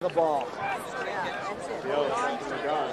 the ball. Yeah, that's it. Yo, Hold on oh to my it. God.